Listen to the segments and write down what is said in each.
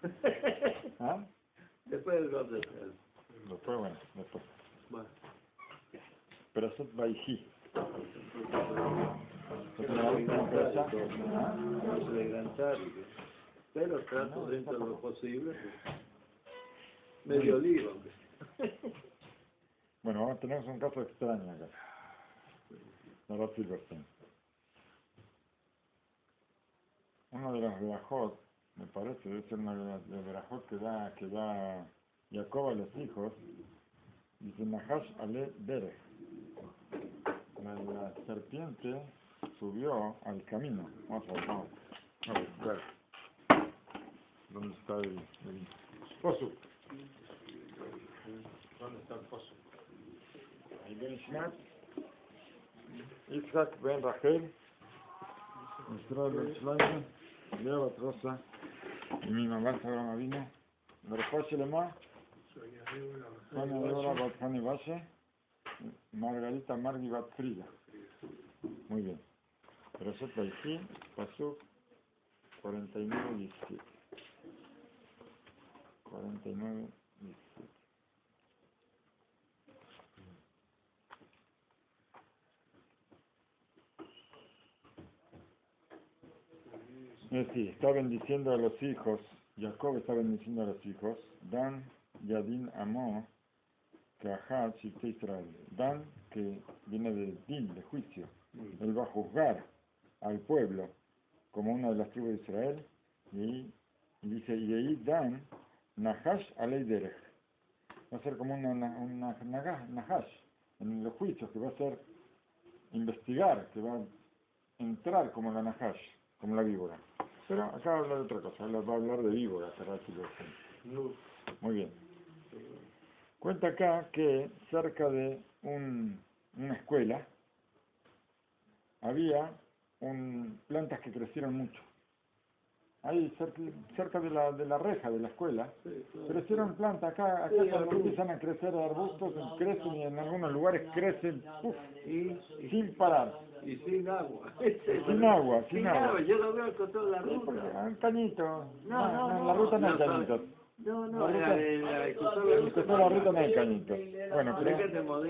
¿Ah? Después del gol de Después, bueno, después. Bueno. Perasot Baijí. Que no se le enganchar, pero trato dentro de lo posible, medio lío. Bueno, tenemos un caso extraño acá. Narad Silverstein. Uno de los verajot, me parece, debe ser uno de los verajot que da Jacob a los hijos, dice Nahash ale derech. La serpiente subió al camino. Vamos a ver, vamos a ver. ¿Dónde está el pozo? ¿Dónde está el pozo? Ahí Ben Ishmael, Isaac Ben Rachel, Israel Ben Shlomo, Lea Batrosa, y mi mamá Sabrama vino, Berfá Shelema, Sonia Débora Batjani Valle, Margarita Margui Bat Frida. Muy bien. Perasot Baijí, Pasuk 49-17. 49-17. Sí, está bendiciendo a los hijos. Jacob está bendiciendo a los hijos. Dan, Yadin, Amó, Kahat, Shifte Israel. Dan, que viene de din, de juicio. Él va a juzgar al pueblo como una de las tribus de Israel. Y dice, y ahí Dan, Nahash alei derech. Va a ser como una Nahash en los juicios, que va a ser investigar, que va a entrar como la Nahash, como la víbora. Pero acá habla de otra cosa, va a hablar de víbora, muy bien. Cuenta acá que cerca de una escuela había plantas que crecieron mucho. Ahí cerca de la reja de la escuela, crecieron plantas. Acá cuando empiezan a crecer arbustos, crecen y en algunos lugares crecen sin parar. Y sin agua. Sin agua. Yo lo veo con toda la ruta. Un cañito. No, en la ruta no hay cañitos. No, en la ruta no hay cañitos. Bueno, pero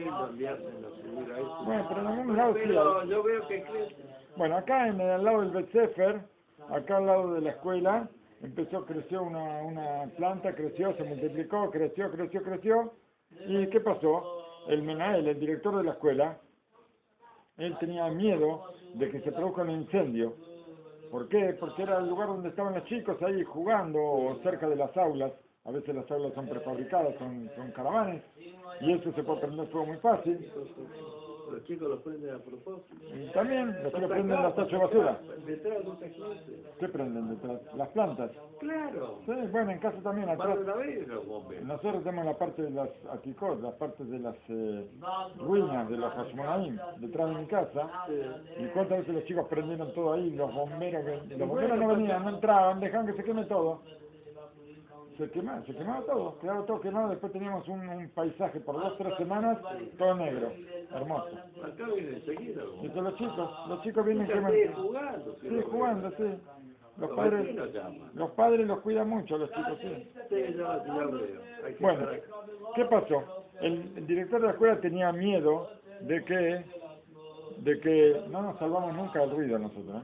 en algún lado sí hay. Yo veo que crece. Bueno, acá al lado del Bet Sefer, acá al lado de la escuela, creció una planta, se multiplicó, creció. ¿Y qué pasó? El Menael, el director de la escuela, él tenía miedo de que se produzca un incendio. ¿Por qué? Porque era el lugar donde estaban los chicos ahí jugando, o cerca de las aulas. A veces las aulas son prefabricadas, son caravanes, y eso se puede prender fuego muy fácil. Los chicos los prenden a propósito. Y también los chicos prenden las tachas de basura. Detrás de esa clase. ¿Qué prenden detrás? Las plantas. Claro. Sí, bueno, en casa también. Atrás. Nosotros tenemos la parte de las atikot, la parte de las ruinas de los Hashmonaim, detrás de mi casa. Y cuántas veces los chicos prendieron todo ahí, los bomberos no venían, no entraban, dejaban que se queme todo. Se quemaba todo, quedaba todo quemado. Después teníamos un paisaje por 2-3 semanas, todo negro, hermoso. Acá vienen enseguida. Y que los chicos vienen quemando. Sí, jugando, sí. Los padres los cuidan mucho, los chicos, sí. Bueno, ¿qué pasó? El director de la escuela tenía miedo de que no nos salvamos nunca del ruido nosotros,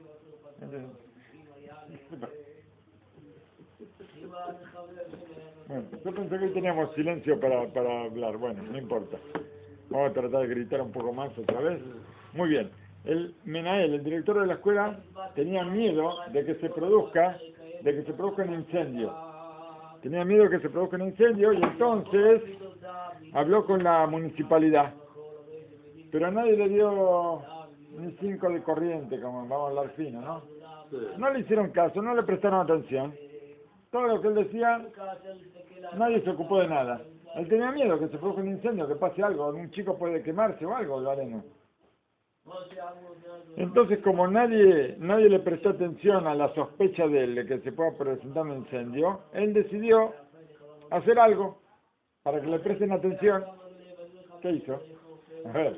Bueno, yo pensé que hoy teníamos silencio para hablar. Bueno, no importa. Vamos a tratar de gritar un poco más otra vez. Muy bien. El Menael, el director de la escuela, tenía miedo de que se produzca un incendio. Tenía miedo de que se produzca un incendio y entonces habló con la municipalidad. Pero nadie le dio ni 5 de corriente, como vamos a hablar fino, ¿no? No le hicieron caso, no le prestaron atención. Todo lo que él decía, nadie se ocupó de nada. Él tenía miedo que se produzca un incendio, que pase algo, un chico puede quemarse o algo, lo haremos. Entonces, como nadie le prestó atención a la sospecha de él de que se pueda presentar un incendio, él decidió hacer algo para que le presten atención. ¿Qué hizo? A ver.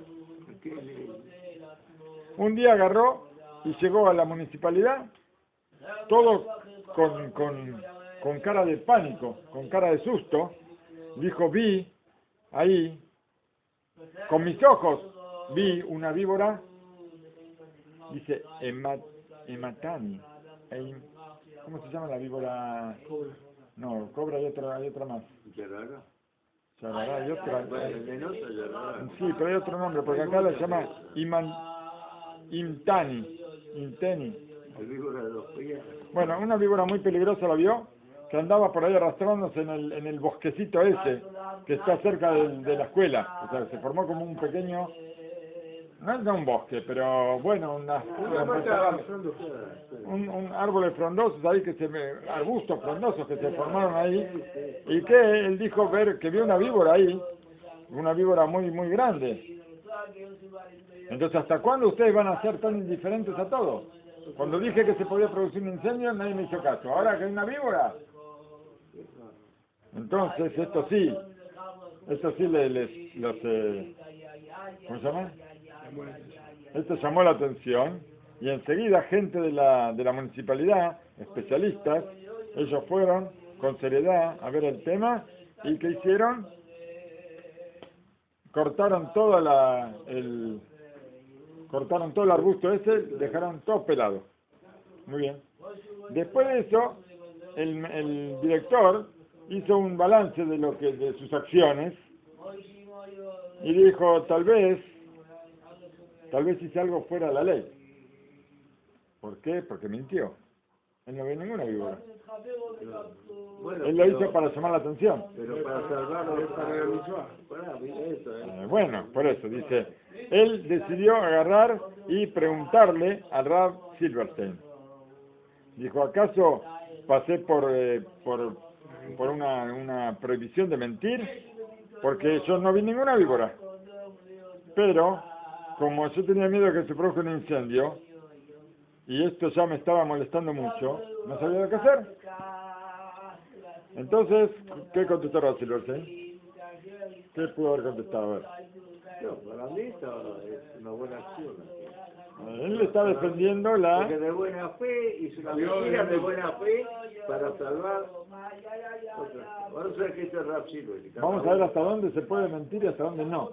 Un día agarró y llegó a la municipalidad, todo con con cara de pánico, con cara de susto, dijo, vi ahí, con mis ojos, vi una víbora, dice, Ematani. ¿Cómo se llama la víbora? No, cobra, hay otra más. ¿Yarara? Yarara, hay otra. Venenosa yarara. Sí, pero hay otro nombre, porque acá la llama Inteni. El víbora de los pies. Bueno, una víbora muy peligrosa la vio, que andaba por ahí arrastrándose en el bosquecito ese, que está cerca de la escuela. O sea, se formó como un pequeño, no es un bosque, pero bueno, un árboles frondosos ahí, arbustos frondosos que se formaron ahí, y que él dijo que vio una víbora ahí, una víbora muy, muy grande. Entonces, ¿hasta cuándo ustedes van a ser tan indiferentes a todo? Cuando dije que se podía producir un incendio, nadie me hizo caso. Ahora que hay una víbora. Entonces, esto sí ¿cómo se llama? Esto llamó la atención y enseguida gente de la municipalidad, especialistas, ellos fueron con seriedad a ver el tema y ¿qué hicieron? Cortaron todo el arbusto ese, dejaron todo pelado. Muy bien. Después de eso, el director hizo un balance de sus acciones y dijo, tal vez hice algo fuera de la ley. ¿Por qué? Porque mintió. Él no vio ninguna víbora. Bueno, Él lo hizo para llamar la atención. Pero para salvarlo es para realizar. Bueno, por eso, dice, él decidió agarrar y preguntarle al Rav Silverstein. Dijo, ¿acaso pasé por una prohibición de mentir? Porque yo no vi ninguna víbora. Pero, como yo tenía miedo de que se produjera un incendio, y esto ya me estaba molestando mucho, no sabía lo que hacer. Entonces, ¿qué contestó Rav Silverstein? ¿Qué pudo haber contestado? A ver. No, para mí es una buena acción. Él está defendiendo Porque de buena fe, hizo una mentira de buena fe para salvar otra. Vamos a ver qué dice Rav Silverstein. Vamos a ver hasta dónde se puede mentir y hasta dónde no.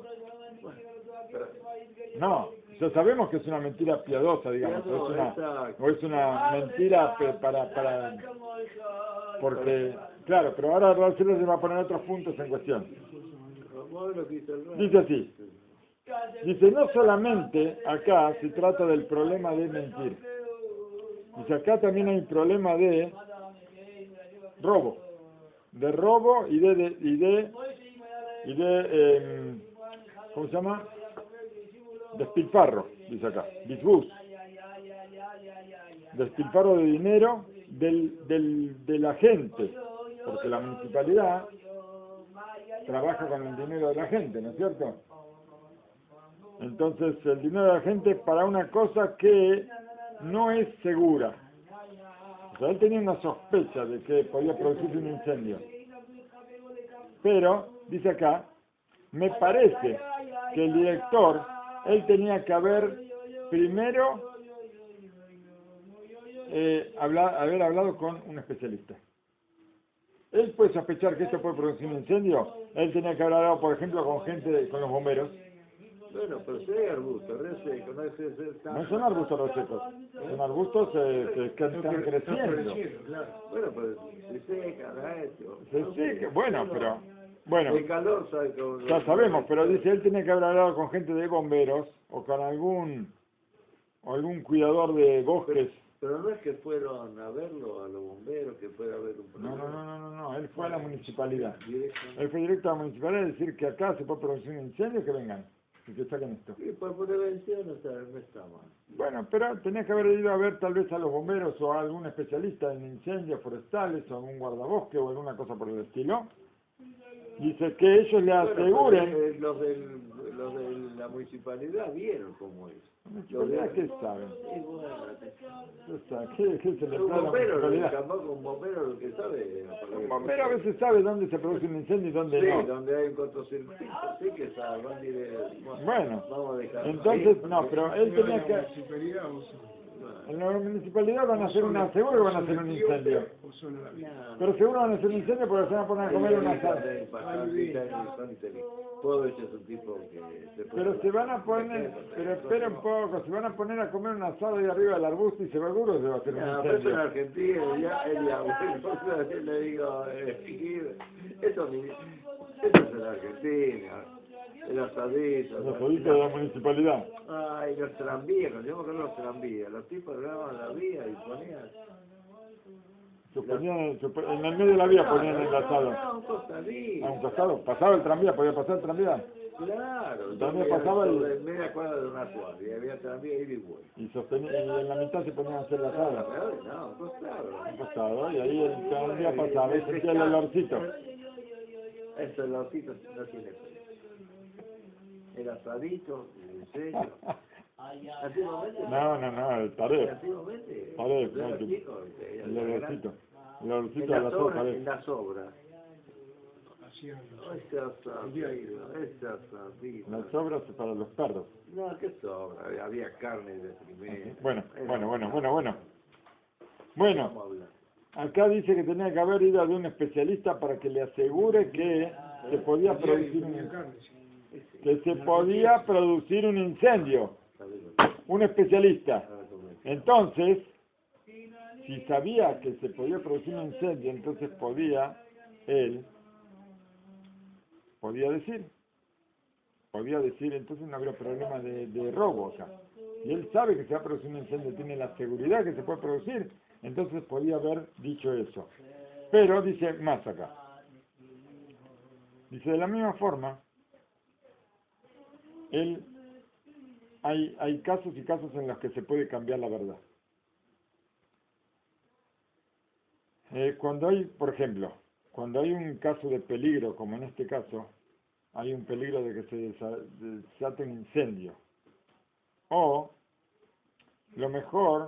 No, ya sabemos que es una mentira piadosa, digamos, o es una mentira porque, claro, pero ahora Rav Silverstein va a poner otros puntos en cuestión. Dice así, dice, no solamente acá se trata del problema de mentir, dice, acá también hay un problema de robo y de ¿cómo se llama? Despilfarro, dice acá, disbus, despilfarro de dinero de la gente, porque la municipalidad trabaja con el dinero de la gente, ¿no es cierto? Entonces, el dinero de la gente para una cosa que no es segura. O sea, él tenía una sospecha de que podía producirse un incendio. Pero, dice acá, me parece que el director, él tenía que haber primero haber hablado con un especialista. Él puede sospechar que esto puede producir un incendio. Él tenía que haber hablado, por ejemplo, con los bomberos. Bueno, pero si hay arbustos resecos, no son arbustos resecos, son arbustos que están creciendo. Bueno, pues se seca, se seca, bueno, pero bueno, el calor sabe ya sabemos, pero dice, él tiene que haber hablado con gente de bomberos o con algún cuidador de bosques. Pero no es que fueron a verlo, a los bomberos, que fuera a ver un problema. No, él fue a la municipalidad. Él fue directo a la municipalidad a decir que acá se puede producir un incendio, que vengan, y que saquen esto. Sí, por prevención, o sea, no está mal. Bueno, pero tenía que haber ido a ver tal vez a los bomberos o a algún especialista en incendios forestales o algún guardabosque o alguna cosa por el estilo. Dice que ellos le aseguren. Los de la municipalidad vieron cómo es. ¿Qué saben? ¿Qué se le un trae a la municipalidad? Tampoco un bombero lo que sabe. Un bombero a veces sabe dónde se produce un incendio y dónde no. Sí, donde hay un cortocircuito, sí que sabe. Bueno, vamos a dejar. entonces, no, pero él tenía que... En la municipalidad van a hacer una, seguro que van a hacer un incendio. Pero seguro van a hacer un incendio porque se van a poner a comer una asado. Pobres es un tipo que se puede... Pero se van a poner, pero espera un poco, se van a poner a comer un asado ahí arriba del arbusto y seguro se va a hacer un No, pero eso en incendio. Argentina, ya el abuelo, le digo, eso es en Argentina, el asadito. Los asadito de la municipalidad. Ay, los tranvías, cuando yo me acuerdo de los tranvías, los tipos grababan la vía y ponían... Se ponían en el medio de la vía ponían el asado. No, un costadito. A un costado, pasaba el tranvía, podía pasar el tranvía. Claro, El tranvía pasaba y... en media cuadra de una cuadra, y había tranvía ida y vuelta. Y en la mitad se ponían a hacer la asado. No, un costado. Un costado, y ahí el tranvía pasaba y sentía el olorcito. Ese olorcito no tiene precio. El asadito, el sello. Antiguamente. No, el taré. Antiguamente. Taré, El olorcito. El olorcito en de la las sopa. obras, en las obras. Ese asadito. Las sobras para los perros. No, qué sobra. Había carne de primera. Bueno. Bueno, acá dice que tenía que haber ido a un especialista para que le asegure que se podía producir un incendio. Un especialista. Entonces, si sabía que se podía producir un incendio, entonces él podía decir, entonces no habría problema de robo acá. Y él sabe que se va a producir un incendio, tiene la seguridad que se puede producir, entonces podía haber dicho eso. Pero dice más acá. Dice, de la misma forma, hay casos y casos en los que se puede cambiar la verdad. Cuando hay, por ejemplo, cuando hay un caso de peligro, como en este caso, hay un peligro de que se desate un incendio. O, lo mejor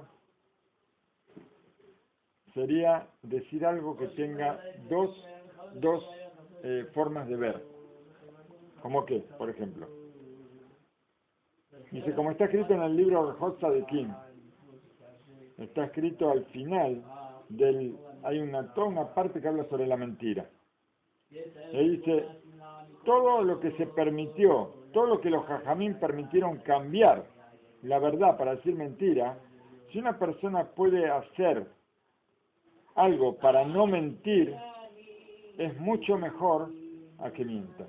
sería decir algo que tenga dos formas de ver. ¿Cómo qué? Por ejemplo. Dice, como está escrito en el libro Orjot Tzadikim, está escrito al final hay toda una parte que habla sobre la mentira. Y dice, todo lo que se permitió, todo lo que los jajamín permitieron cambiar la verdad para decir mentira, si una persona puede hacer algo para no mentir, es mucho mejor a que mienta.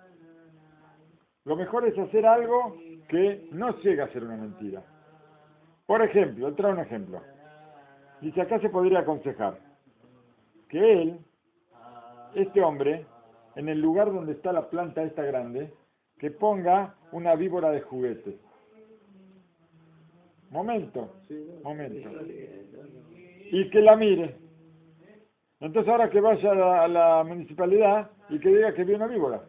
Lo mejor es hacer algo que no llega a ser una mentira. Por ejemplo, él trae un ejemplo. Dice, acá se podría aconsejar que este hombre, en el lugar donde está la planta esta grande, que ponga una víbora de juguete. Momento. Y que la mire. Entonces ahora que vaya a la municipalidad y que diga que vio una víbora.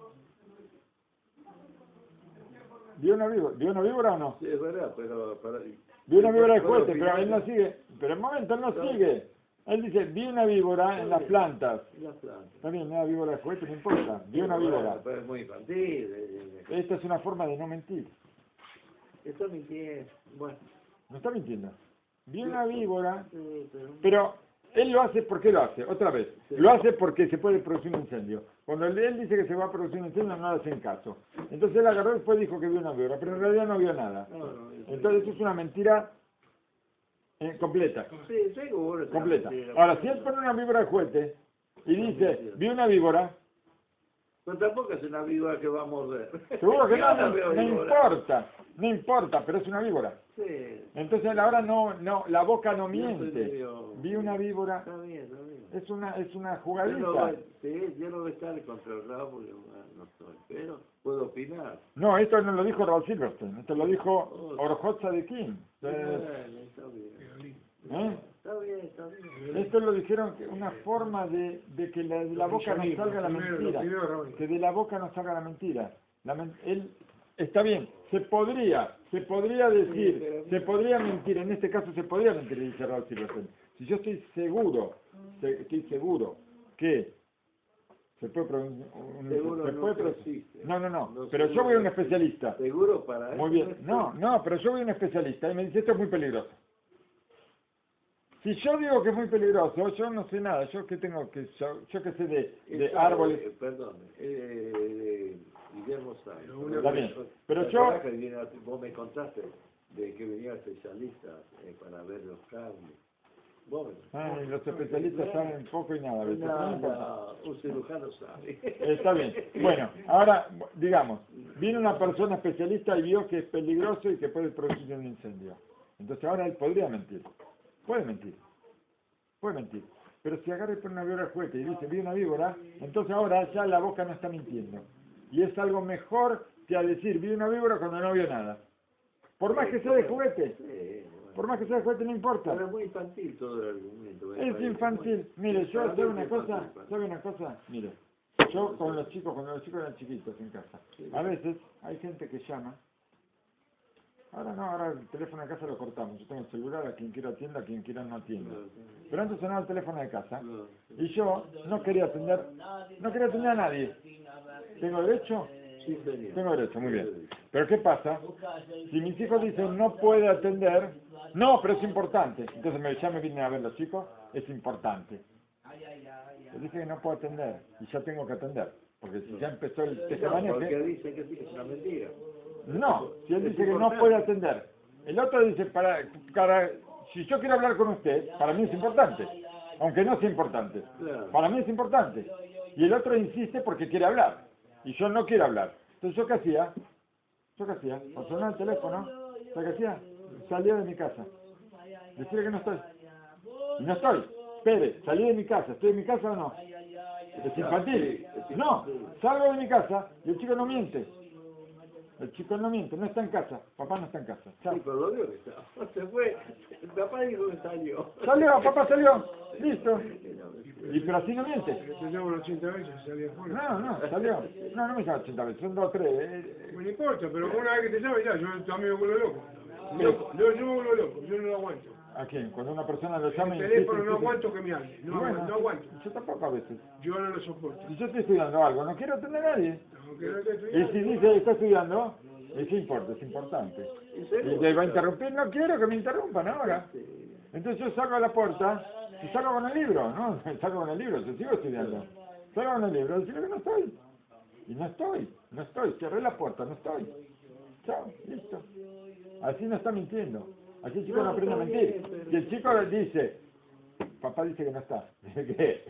¿Vio una víbora o no? Sí, es verdad, pero... Vio una víbora de juguete, pero él no sigue. Pero en momento él no sigue. Él dice, vi una víbora en las plantas. Está bien, una víbora de juguete, no importa. Vi una víbora. Pero es muy infantil. Esta es una forma de no mentir. Está mintiendo. Bueno. No está mintiendo. Vi una víbora, pero él lo hace, ¿por qué lo hace? Otra vez. Lo hace porque se puede producir un incendio. Cuando él dice que se va a producir un incendio, no le hacen caso. Entonces él agarró y después dijo que vio una víbora, pero en realidad no vio nada. Entonces eso es una mentira completa. Sí, seguro. Completa. Ahora, si él pone una víbora de juguete y dice, vi una víbora, pero tampoco es una víbora que va a morder. Seguro que no importa, pero es una víbora. Sí. Entonces ahora la boca no miente. Vi una víbora. Está bien. Es una jugadita. Yo no voy a estar controlado porque no estoy, pero puedo opinar. No, esto no lo dijo Raúl Silverstein, esto lo dijo Orjot Tzadikim. Está bien. Esto lo dijeron, que una forma de que de la boca no salga la mentira. Que de la boca no salga la mentira. Está bien, se podría decir, se podría mentir, en este caso se podría mentir, dice Raúl Silverstein. Si yo estoy seguro que se puede producir, no, pero yo voy a un especialista. ¿Seguro para eso? Muy bien, no, pero yo voy a un especialista y me dice, esto es muy peligroso. Si yo digo que es muy peligroso, yo no sé nada, yo qué tengo que, yo qué sé de árboles. Perdón, Guillermo Sáenz. Está bien, pero ¿Te yo... acuerdas que vos me contaste de que venían especialistas para ver los carnes? Ay, los especialistas saben poco y nada a veces, pero no importa. No, un cirujano sabe. Está bien. Bueno, ahora, digamos, viene una persona especialista y vio que es peligroso y que puede producir un incendio. Entonces ahora él podría mentir. Puede mentir. Puede mentir. Pero si agarra y pone una víbora al juguete y dice, vi una víbora, entonces ahora ya la boca no está mintiendo. Y es algo mejor que a decir, vi una víbora cuando no vio nada. Por más que sea de juguete. Por más que sea de juguete, no importa. Pero es muy infantil todo el argumento. Es infantil. Mire, yo ¿sabe una cosa? Mire, yo con los chicos, cuando los chicos eran chiquitos en casa, a veces hay gente que llama. Ahora no, ahora el teléfono de casa lo cortamos. Yo tengo el celular, a quien quiera atienda, a quien quiera no atienda. Pero antes sonaba el teléfono de casa y yo no quería atender a nadie. ¿Tengo derecho? Sí, señor. Tengo derecho, muy bien. Pero ¿qué pasa? Si mis hijos dicen no puede atender, no, pero es importante. Entonces ya me vienen a ver los chicos, es importante. Les dije que no puedo atender y ya tengo que atender. Porque si ya empezó el tejemaneje... Porque dice que es una mentira. No, si él dice que no puede atender. El otro dice, si yo quiero hablar con usted, para mí es importante. Aunque no sea importante. Para mí es importante. Y el otro insiste porque quiere hablar. Y yo no quiero hablar. Entonces, ¿yo qué hacía? Cuando sonaba el teléfono, ¿sabes qué hacía? Salía de mi casa. Decirle que no estoy. Y no estoy. Espere, salí de mi casa. ¿Estoy en mi casa o no? ¿Es infantil? No, salgo de mi casa y el chico no miente. El chico no miente, no está en casa. Papá no está en casa. Chao. Sí, pero lo vio que estaba. Se fue. El papá dijo que salió. Salió, papá salió. Listo. Y pero así no miente. Te llamo 80 veces, salí afuera. No, salió. No me llama 80 veces, son 2 o 3. No me importa, pero una vez que te llame ya, yo también me vuelvo loco. Yo me vuelvo loco, yo no lo aguanto. ¿A quién? Cuando una persona lo llama y El teléfono no aguanto que me hable, no aguanto. Yo tampoco a veces. Yo no lo soporto. Si yo estoy estudiando algo, no quiero atender a nadie. Aunque no esté Y estudiando. si dice está estudiando, es importante. Y te va a interrumpir, no quiero que me interrumpan ahora. Entonces yo salgo a la puerta y salgo con el libro, ¿no? Salgo con el libro, yo sigo estudiando. Salgo con el libro, decirle que no estoy. Y no estoy, cerré la puerta, no estoy. Chao, listo. Así no está mintiendo. Así el chico no aprende a mentir. Si el chico le dice, papá dice que no está. ¿Qué?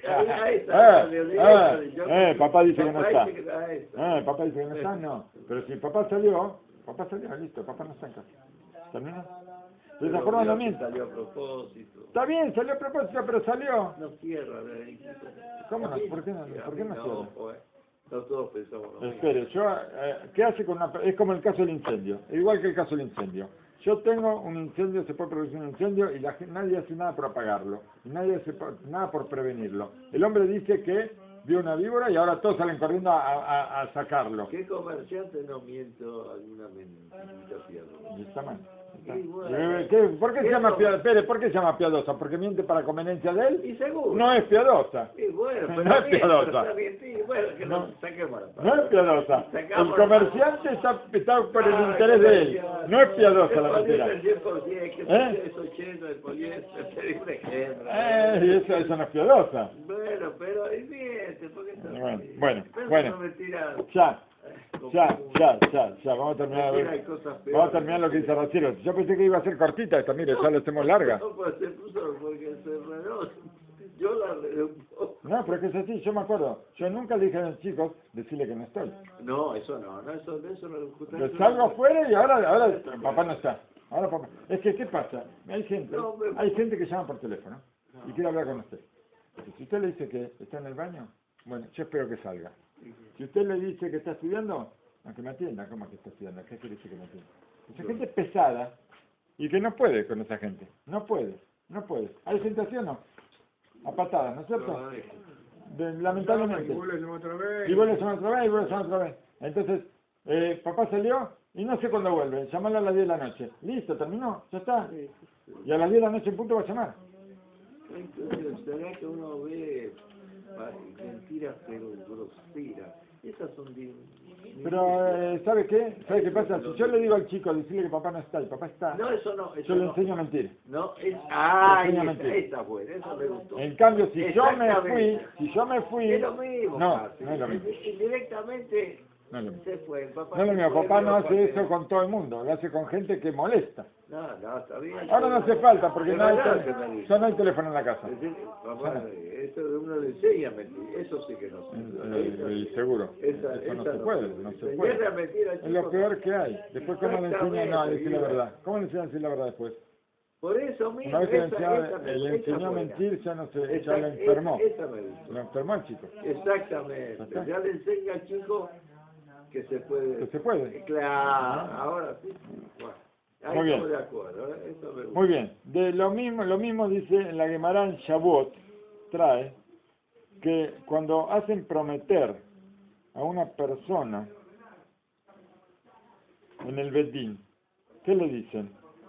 Papá dice que no está. Papá dice que no está, no. Pero si papá salió, listo, papá no está en casa. ¿Termina? De esa forma no miente. Salió a propósito. Está bien, salió a propósito, pero salió. No cierra. ¿Cómo no? ¿Por qué no cierra? No todos pensamos lo mismo. Espere, ¿qué hace con es como el caso del incendio, igual que el caso del incendio. Yo tengo un incendio, se puede producir un incendio y nadie hace nada por apagarlo, y nadie hace nada por prevenirlo. El hombre dice que vio una víbora y ahora todos salen corriendo a sacarlo. ¿Qué comerciante no miento alguna mentira piadosa? Y está mal. ¿Por qué se llama piadosa? ¿Por qué se llama piadosa? ¿Porque miente para conveniencia de él? Y seguro. No es piadosa. Y bueno, pero no es piadosa. Bueno, que no saquemos la No es piadosa. El comerciante está por el interés de él. No es piadosa la mentira. Es 80 el poliéster, te digo un ejemplo. Eso no es piadosa. Bueno, pero es miente, ¿por qué está Bueno. Ya, vamos a terminar lo que dice Raciro. Yo pensé que iba a ser cortita esta, mire, ya lo hacemos larga. No, pues se puso porque se enredó. Yo la enredé un poco. No, pero es que es así, yo me acuerdo. Yo nunca le dije a los chicos decirle que no estoy. No, eso no, eso no. Yo salgo afuera y ahora papá no está. Ahora papá. Es que, ¿qué pasa? Hay gente que llama por teléfono y quiere hablar con usted. Si usted le dice que está en el baño, bueno, yo espero que salga. Si usted le dice que está estudiando, aunque me atienda, ¿cómo que está estudiando? ¿Qué quiere decir que me atienda? Esa gente es pesada y que no puede con esa gente. No puede. ¿Hay gente así o no? A patadas, ¿no es cierto? Lamentablemente. Y vuelve otra vez. Y vuelve otra vez. Entonces, papá salió y no sé cuándo vuelve. Llámalo a las 10 de la noche. Listo, terminó, ya está. Y a las 10 de la noche en punto va a llamar. Entonces, ¿será que uno ve mentiras pero groseras? Esas son Pero, ¿sabe qué? ¿Sabe qué pasa? Si yo le digo al chico, decirle que papá no está y papá está, No, eso no. Eso yo le no. enseño a mentir. No, es... Le Ah, enseño a mentir. esa buena, esa me gustó. En cambio, si yo me fui, Es lo mismo, no, casi. no es lo mismo. Indirectamente No es lo mismo. se fue. Papá No es lo se mismo, fue, papá pero no hace porque- eso con todo el mundo, lo hace con gente que molesta. No, está bien. Ahora no hace falta, porque Es no hay, verdad que me dice. ya no hay teléfono en la casa. Es decir, papá, eso uno le enseña a mentir, eso sí que no sé. Y seguro, Esa eso no no se sé. puede, no se Enseñarle puede. a mentir al Es chico, lo no. peor que hay. Después, ¿cómo le enseña no, a decir la Exactamente, verdad? ¿Cómo le enseña a decir la verdad después? Por eso mismo, Una vez que le esa enseñó a buena. mentir, ya no se, Esa- ya lo enfermó. Esa me gustó. Lo enfermó el chico. Exactamente. ¿Ya está? Ya le enseña al chico que se puede. Que se puede. Claro, ahora sí. Bueno, ahí Muy bien. estamos de acuerdo. Eso me gusta. Muy bien. De lo mismo dice en la Gemara en Shavuot, trae que cuando hacen prometer a una persona en el Bedín, ¿qué le dicen?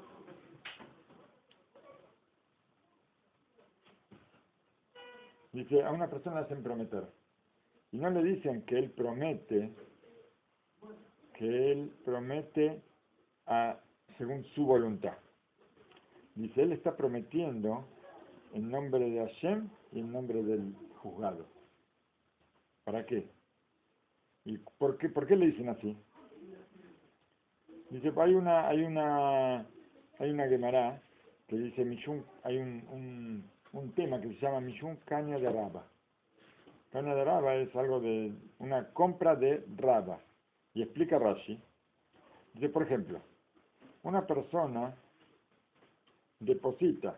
Dice, a una persona le hacen prometer. Y no le dicen que él promete según su voluntad. Dice, él está prometiendo en nombre de Hashem y en nombre del juzgado. ¿Para qué? ¿Y por qué le dicen así? Dice, hay una Gemara que dice, hay un tema que se llama Mishum Caña de Raba. Caña de Raba es algo de una compra de Raba. Y explica Rashi. Dice, por ejemplo, una persona deposita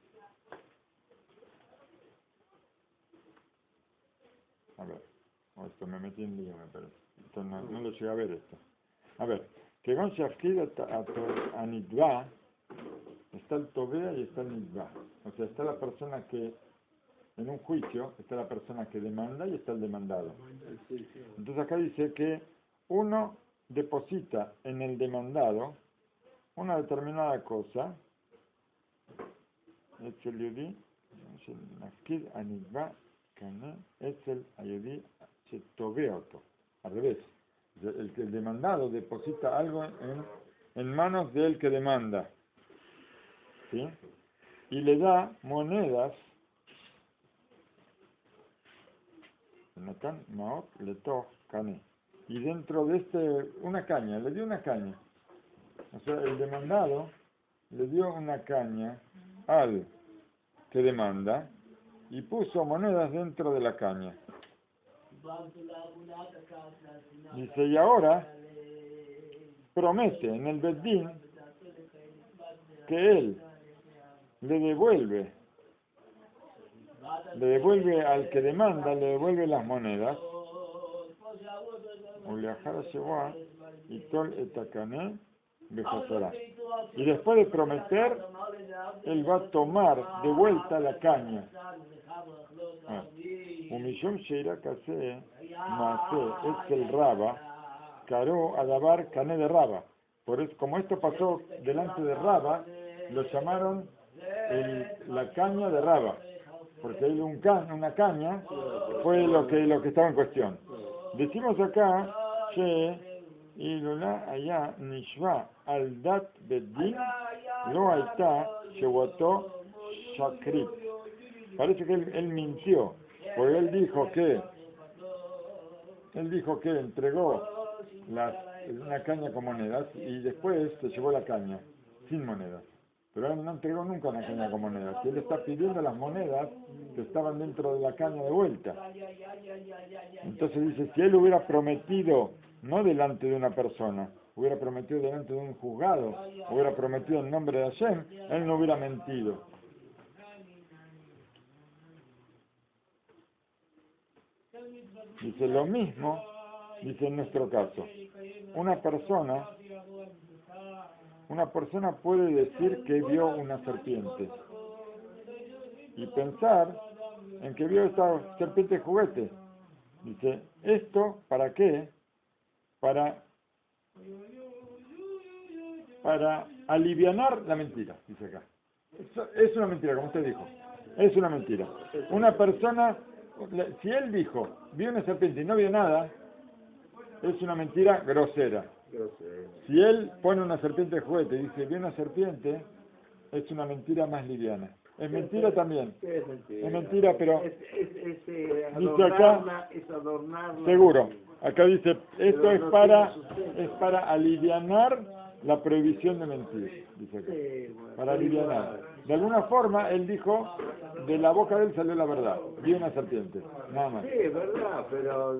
a ver, esto me metí en lío, me parece. Esto no lo llegué a ver esto. A ver, que con Shafkid a Nidva está el Tobea y está el Nidva. O sea, está la persona que, en un juicio, está la persona que demanda y está el demandado. Entonces acá dice que uno deposita en el demandado una determinada cosa, es el Yudí, Shafkid a Nidva, es el Ayudí Shetobeoto. Al revés. El que el demandado deposita algo en manos del que demanda. ¿Sí? Y le da monedas. Y dentro de una caña, le dio una caña. O sea, el demandado le dio una caña al que demanda y puso monedas dentro de la caña. Dice, y ahora promete en el Bedín que él le devuelve al que demanda, le devuelve las monedas. Y después de prometer, él va a tomar de vuelta la caña. Umishum Sheira Kase Mase es el Raba, Caro Adabar Cané de Raba. Por eso, como esto pasó delante de Raba, lo llamaron la caña de Raba, porque una caña fue lo que estaba en cuestión. Decimos acá que Ilula allá Nishva al Dat Bedin lo aita Shewató Shakrit. Parece que él mintió, porque él dijo que entregó una caña con monedas y después se llevó la caña sin monedas. Pero él no entregó nunca una caña con monedas. Y él está pidiendo las monedas que estaban dentro de la caña de vuelta. Entonces dice, si él hubiera prometido, no delante de una persona, hubiera prometido delante de un juzgado, hubiera prometido en nombre de Hashem, él no hubiera mentido. Dice lo mismo, dice en nuestro caso, una persona puede decir que vio una serpiente y pensar en que vio esta serpiente juguete. Dice, ¿esto para qué? Para alivianar la mentira, dice acá. Es una mentira, como usted dijo. Es una mentira. Una persona, si él dijo, vio una serpiente y no vio nada, es una mentira grosera. Grosero. Si él pone una serpiente de juguete y dice, vi una serpiente, es una mentira más liviana. Es mentira también. Sí, es mentira. Es mentira, pero dice acá, es adornarla. seguro, acá dice, esto Pero es no para, tiene sustento. es para alivianar la prohibición de mentir, dice acá. Sí, bueno, Para pero alivianar. igual. De alguna forma, él dijo, de la boca de él salió la verdad. Vi una serpiente, nada más. Sí, es verdad, pero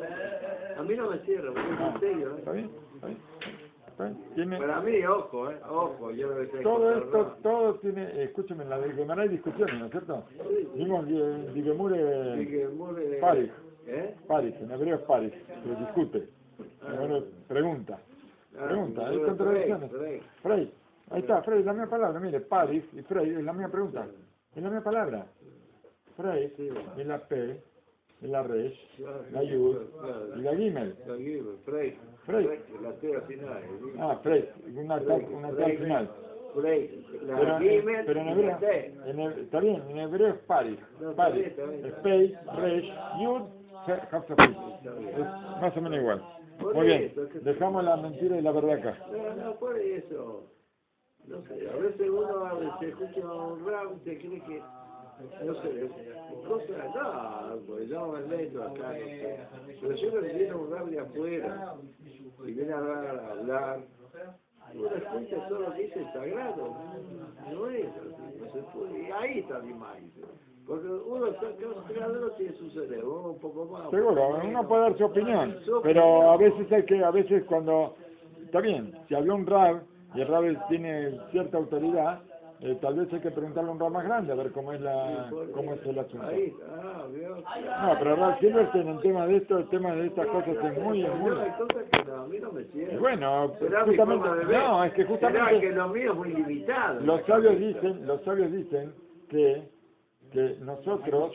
a mí no me cierra, porque es en serio. ¿Está bien? ¿Está bien? ¿Está bien? Tiene, Para mí, ojo, yo lo que tengo todo que esto, cerrar. todo tiene, escúcheme, en la de Gemara hay discusiones, ¿no es cierto? Vimos Digemure Dije, muy- Paris, ¿Eh? Paris, en hebreo es Paris, pero discute. Bueno, pregunta, hay contradicciones. Frey, ahí está, Frey, es la misma palabra, mire, Paris y Frey es la misma pregunta, es la misma palabra. Frey es la P, es la Resh, la Yud y la Gimel. Frey. Frey. La T al final. Ah, Frey, una T al final. Frey. La Pero, Gimel pero en y hebreo, la T. está bien, en hebreo es Paris, No, está Paris, bien, está bien. es Pei, Resh, Yud, Hafsafit. Es más o menos igual. Muy bien, dejamos la mentira y la verdad acá. No, por eso. No sé, a veces uno se escucha un rap y se cree que, no sé, cosas, no, pues yo me meto acá, no sé. Pero yo me viene un rap de afuera y viene a hablar, uno escucha todo lo que dice el sagrado, no es así, no se puede, y ahí está mi maíz. Porque uno cada uno tiene su cerebro, uno un poco más. Seguro, uno puede dar su opinión, pero a veces cuando, está bien, si habló un rab y el rab tiene cierta autoridad, tal vez hay que preguntarle a un rab más grande a ver cómo es el asunto. Ahí está, ¿vio? No, pero Rab Silverstein, el tema de estas cosas es muy. Hay cosas que no, a mí no me Y cierran. bueno, Será mi justamente, forma de ver. no, es que Será justamente que lo mío es muy limitado. los sabios dicen que nosotros,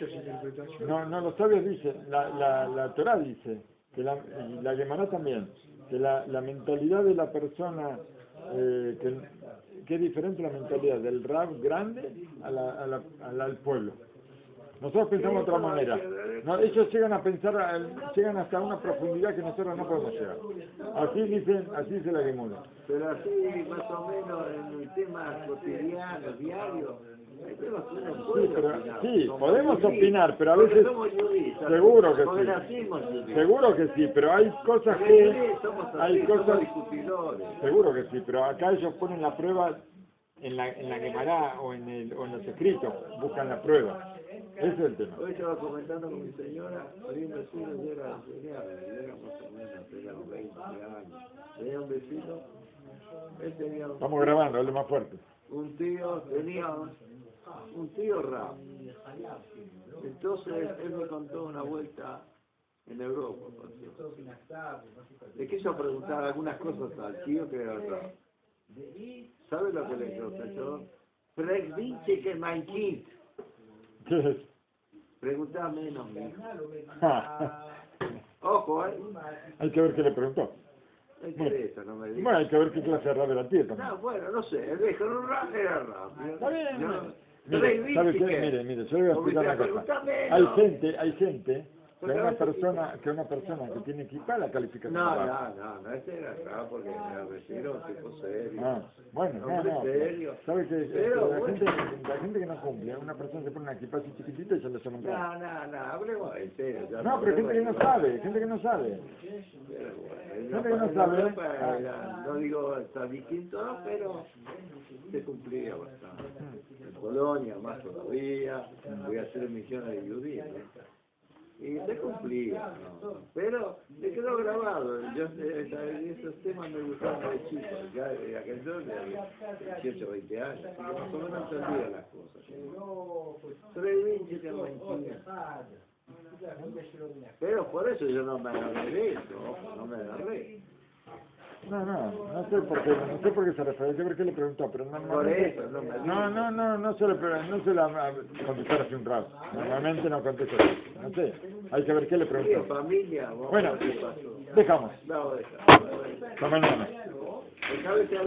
no los sabios dicen, la Torah dice, y la Gemara también, que la mentalidad de la persona, que es diferente la mentalidad del Rab grande al pueblo. Nosotros pensamos de otra manera. No, ellos llegan a pensar, llegan hasta una profundidad que nosotros no podemos llegar. Así dice la Gemara. Pero así, más o menos, en el tema cotidiano, diario, hay temas que uno puede opinar. Sí, Somos podemos judíos, opinar, pero a porque veces, somos judíos, seguro que porque sí. nacimos judíos. Seguro que sí, pero hay cosas Porque que, judíos somos así, hay somos cosas, discutidores. seguro que sí, pero acá ellos ponen la prueba en la Gemara o en los escritos, buscan la prueba. Ese es el tema. Hoy estaba comentando con mi señora, había un vecino, yo era más o menos, tenía 20 años. Tenía un vecino, él tenía Estamos grabando, hable más fuerte. tenía un tío rap. Entonces él me contó una vuelta en Europa. Le quiso preguntar algunas cosas al tío que era rap. ¿Sabe lo que le contestó? Pregunte que mein Kind. ¿Qué es? Preguntá menos, mi hijo. Ojo, Hay que ver qué le preguntó. No interesa, no me digas. Bueno, hay que ver qué clase de rap era el tío también. No, bueno, no sé, el viejo era rap, era rap. Está bien. Yo, Mire, ¿sabe qué? Mire, yo le voy a explicar una cosa. Hay gente que una persona que tiene equipa la calificación. No, ese era rap porque era vecino, tipo serio. Ah, bueno, no. Serio. ¿Sabe qué? Pero, La gente que no cumple, una persona se pone una equipa así chiquitita y ya le llaman rap. No, hablemos en serio. ya No, pero gente que no sabe, gente que no sabe. Pero bueno, Gente que no sabe. no digo está distinto, no, pero se cumplía bastante. En Polonia, más todavía, voy a hacer misiones de judíos. Y se cumplía, ¿no? Pero me quedó grabado. Yo esos temas me gustaban de chico, ya de aquel entonces de 18, 20 años, así que más o menos entendía las cosas. 3:20 que mentira. Pero por eso yo no me agarré de eso, ojo, no me agarré. No sé por qué se refiere, yo creo que le preguntó, pero Por normalmente eso, no me no se la contestar así un rap. Normalmente no contesta así. No sé, hay que ver qué le Sí, preguntó. familia, vamos a Bueno, ver qué pasó. dejamos. No, deja. Hasta mañana. Dejame que